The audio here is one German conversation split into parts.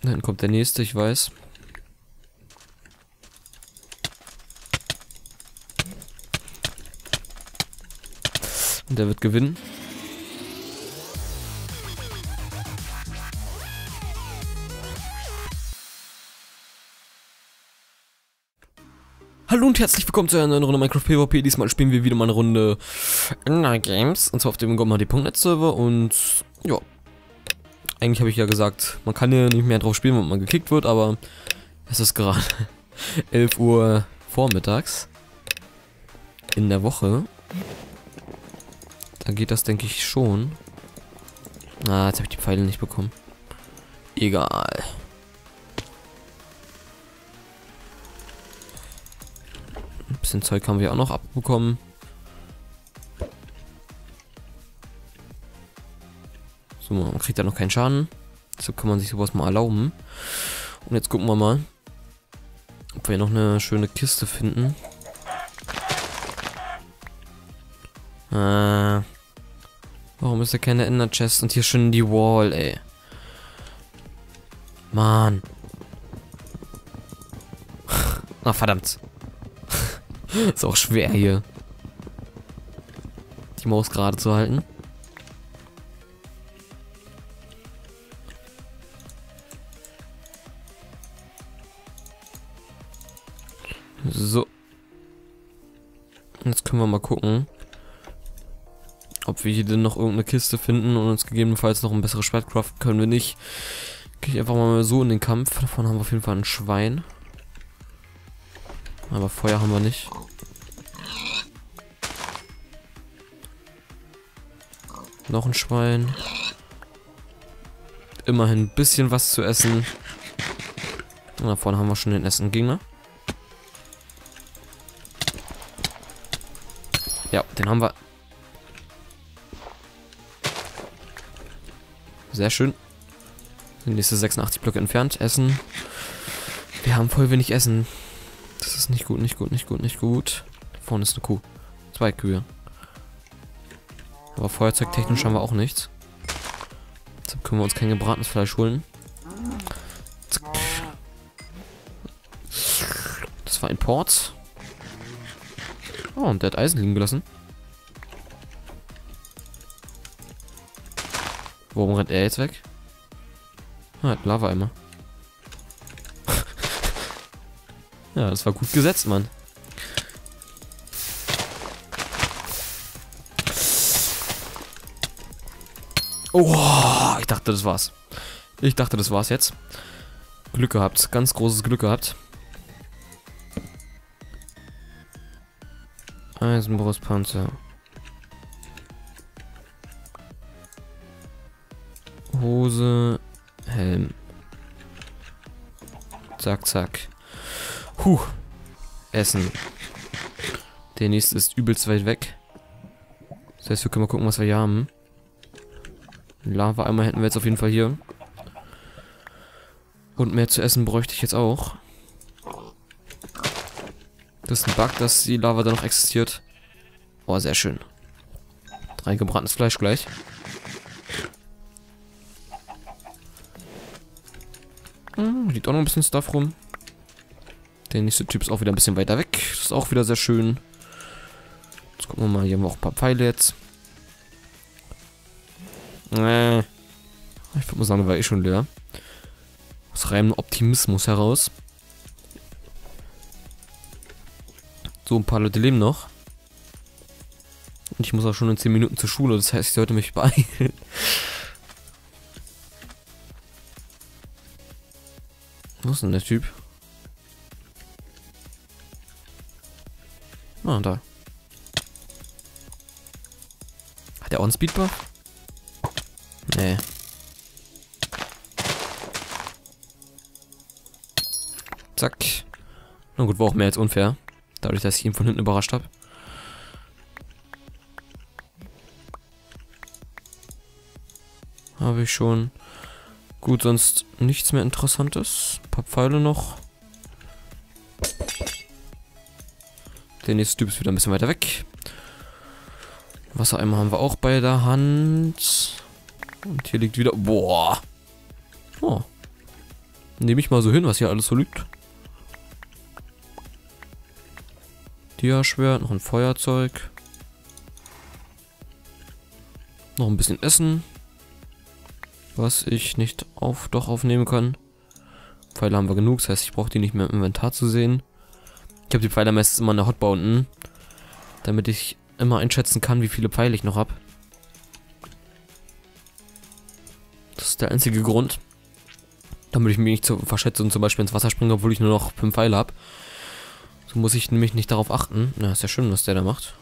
Dann kommt der nächste, ich weiß. Und der wird gewinnen. Hallo und herzlich willkommen zu einer neuen Runde Minecraft PvP. Diesmal spielen wir wieder mal eine Runde Ender Games. Und zwar auf dem GomHD.net Server. Und ja, eigentlich habe ich ja gesagt, man kann hier nicht mehr drauf spielen, wenn man gekickt wird. Aber es ist gerade 11 Uhr vormittags in der Woche. Da geht das, denke ich, schon. Ah, jetzt habe ich die Pfeile nicht bekommen. Egal. Ein bisschen Zeug haben wir auch noch abbekommen. So, man kriegt ja noch keinen Schaden. So kann man sich sowas mal erlauben. Und jetzt gucken wir mal, ob wir noch eine schöne Kiste finden. Warum ist da keine Ender Chest? Und hier schon die Wall, ey. Mann. Ach, verdammt. Ist auch schwer hier, die Maus gerade zu halten. So. Jetzt können wir mal gucken, ob wir hier denn noch irgendeine Kiste finden und uns gegebenenfalls noch ein besseres Schwert craften. Können wir nicht. Gehe ich einfach mal so in den Kampf. Davon haben wir auf jeden Fall ein Schwein. Aber Feuer haben wir nicht. Noch ein Schwein. Immerhin ein bisschen was zu essen. Und da vorne haben wir schon den ersten Gegner. Ja, den haben wir. Sehr schön. Die nächste 86 Blöcke entfernt. Essen. Wir haben voll wenig Essen. Das ist nicht gut, nicht gut, nicht gut, nicht gut. Da vorne ist eine Kuh. 2 Kühe. Aber feuerzeugtechnisch haben wir auch nichts. Deshalb können wir uns kein gebratenes Fleisch holen. Zack. Das war ein Port. Oh, und der hat Eisen liegen gelassen. Warum rennt er jetzt weg? Ah, hat Lava-Eimer. Ja, das war gut gesetzt, Mann. Oh, ich dachte, das war's. Ich dachte, das war's jetzt. Glück gehabt. Ganz großes Glück gehabt. Eisenbrustpanzer. Hose. Helm. Zack, zack. Essen. Der nächste ist übelst weit weg. Das heißt, wir können mal gucken, was wir hier haben. Lava-Eimer hätten wir jetzt auf jeden Fall hier. Und mehr zu essen bräuchte ich jetzt auch. Das ist ein Bug, dass die Lava da noch existiert. Oh, sehr schön. 3 gebratenes Fleisch gleich. Liegt auch noch ein bisschen Stuff rum. Der nächste Typ ist auch wieder ein bisschen weiter weg. Das ist auch wieder sehr schön. Jetzt gucken wir mal. Hier haben wir auch ein paar Pfeile jetzt. Ich würde mal sagen, war eh schon leer. Aus reinem Optimismus heraus. So, ein paar Leute leben noch. Und ich muss auch schon in 10 Minuten zur Schule. Das heißt, ich sollte mich beeilen. Wo ist denn der Typ? Ah, da. Hat der auch einen Speedbuff? Nee. Zack. Na gut, war auch mehr als unfair. Dadurch, dass ich ihn von hinten überrascht habe. Habe ich schon. Gut, sonst nichts mehr Interessantes. Ein paar Pfeile noch. Der nächste Typ ist wieder ein bisschen weiter weg. Wassereimer haben wir auch bei der Hand. Und hier liegt wieder... Boah. Oh. Nehme ich mal so hin, was hier alles so liegt. Dia-Schwert, noch ein Feuerzeug. Noch ein bisschen Essen. Was ich nicht doch aufnehmen kann. Pfeile haben wir genug, das heißt, ich brauche die nicht mehr im Inventar zu sehen. Ich habe die Pfeile meistens immer in der Hotbar unten, damit ich immer einschätzen kann, wie viele Pfeile ich noch habe. Das ist der einzige Grund, damit ich mich nicht verschätze und zum Beispiel ins Wasser springe, obwohl ich nur noch 5 Pfeile habe. So muss ich nämlich nicht darauf achten. Na, ist ja schön, was der da macht.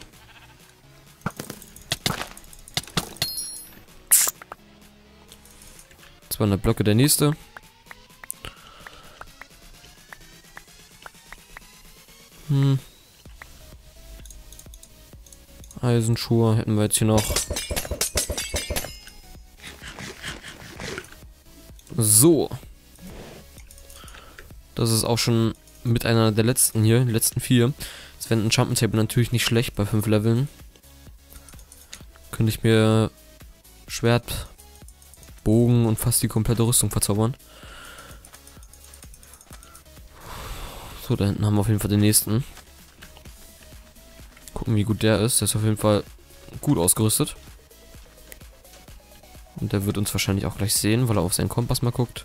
200 Blöcke der nächste. Eisenschuhe hätten wir jetzt hier noch. So. Das ist auch schon mit einer der letzten hier, die letzten 4. Das wäre ein Enchantment Table natürlich nicht schlecht bei 5 Leveln. Könnte ich mir Schwert, Bogen und fast die komplette Rüstung verzaubern. So, da hinten haben wir auf jeden Fall den nächsten. Gucken, wie gut der ist. Der ist auf jeden Fall gut ausgerüstet. Und der wird uns wahrscheinlich auch gleich sehen, weil er auf seinen Kompass mal guckt.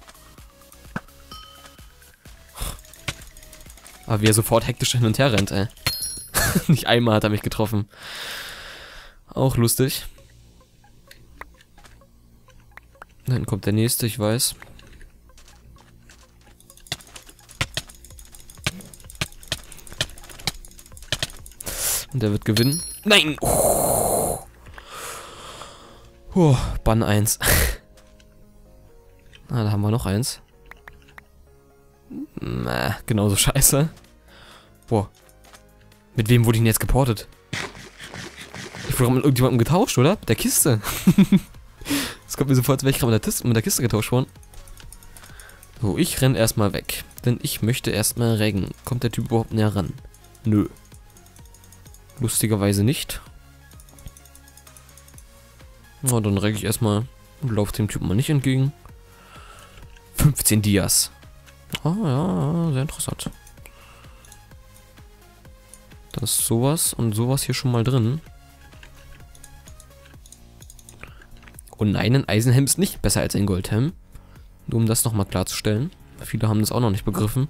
Aber wie er sofort hektisch hin und her rennt, ey. Nicht einmal hat er mich getroffen. Auch lustig. Da hinten kommt der nächste, ich weiß. Und der wird gewinnen. Nein! Bann 1. Ah, da haben wir noch eins. Genauso scheiße. Boah. Mit wem wurde ich denn jetzt geportet? Ich wurde mit irgendjemandem getauscht, oder? Mit der Kiste. Das kommt mir sofort, als wäre ich gerade mit der Kiste getauscht worden. So, ich renn erstmal weg. Denn ich möchte erstmal reggen. Kommt der Typ überhaupt näher ran? Nö. Lustigerweise nicht. Na, dann regge ich erstmal und laufe dem Typen mal nicht entgegen. 15 Dias. Ah ja, sehr interessant. Da ist sowas und sowas hier schon mal drin. Und nein, ein Eisenhelm ist nicht besser als ein Goldhelm. Nur um das nochmal klarzustellen. Viele haben das auch noch nicht begriffen.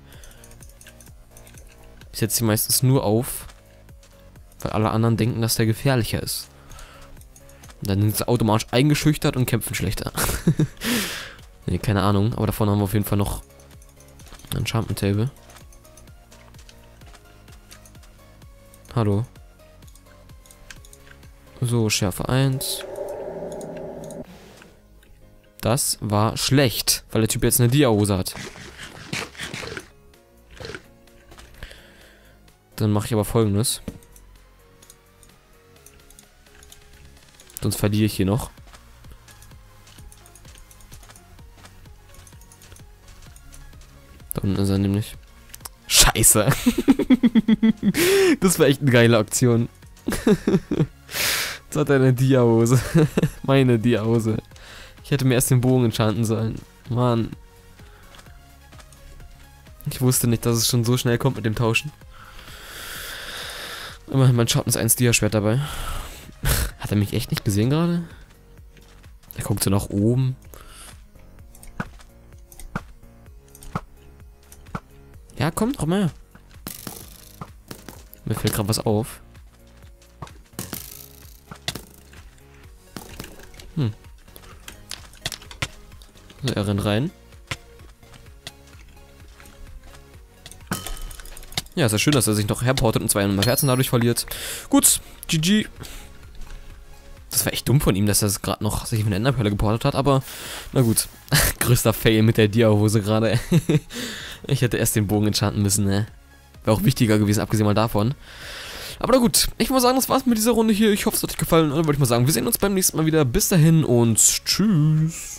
Ich setze sie meistens nur auf, weil alle anderen denken, dass der gefährlicher ist. Und dann sind sie automatisch eingeschüchtert und kämpfen schlechter. Nee, keine Ahnung. Aber davon haben wir auf jeden Fall noch ein Enchantment Table. Hallo. So, Schärfe 1. Das war schlecht, weil der Typ jetzt eine Dia-Hose hat. Dann mache ich aber Folgendes. Sonst verliere ich hier noch. Da unten ist er nämlich. Scheiße. Das war echt eine geile Aktion. Jetzt hat er eine Dia-Hose. Meine Dia-Hose. Ich hätte mir erst den Bogen enchanten sollen. Mann. Ich wusste nicht, dass es schon so schnell kommt mit dem Tauschen. Immerhin mein Schatten ist 1 Dia-Schwert dabei. Hat er mich echt nicht gesehen gerade? Er guckt so nach oben. Ja, komm, komm mal. Mir fällt gerade was auf. So, er rennt rein. Ja, ist ja schön, dass er sich noch herportet und 200 Herzen dadurch verliert. Gut, GG. Das war echt dumm von ihm, dass er gerade noch sich mit der Enderperle geportet hat, aber na gut. Größter Fail mit der Dia-Hose gerade. Ich hätte erst den Bogen enchanten müssen, ne? Wäre auch wichtiger gewesen, abgesehen mal davon. Aber na gut, ich muss sagen, das war's mit dieser Runde hier. Ich hoffe, es hat euch gefallen. Und dann würde ich mal sagen, wir sehen uns beim nächsten Mal wieder. Bis dahin und tschüss.